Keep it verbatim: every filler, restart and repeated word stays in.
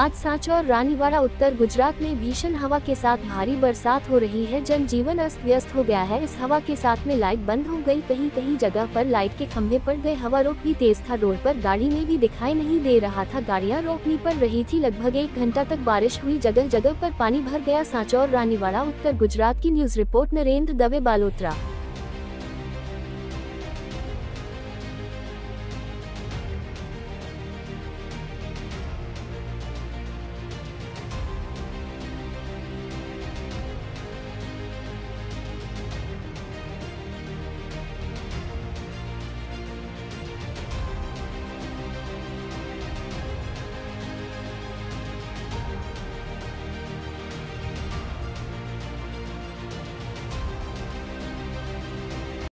आज सांचौर रानीवाड़ा उत्तर गुजरात में भीषण हवा के साथ भारी बरसात हो रही है। जनजीवन अस्त व्यस्त हो गया है। इस हवा के साथ में लाइट बंद हो गई, कहीं कहीं जगह पर लाइट के खंभे पड़ गए। हवा रोक भी तेज था, रोड पर गाड़ी में भी दिखाई नहीं दे रहा था, गाड़ियां रोकनी पड़ रही थी। लगभग एक घंटा तक बारिश हुई, जगह जगह पर पानी भर गया। सांचौर रानीवाड़ा उत्तर गुजरात की न्यूज रिपोर्ट, नरेंद्र दवे, बालोतरा।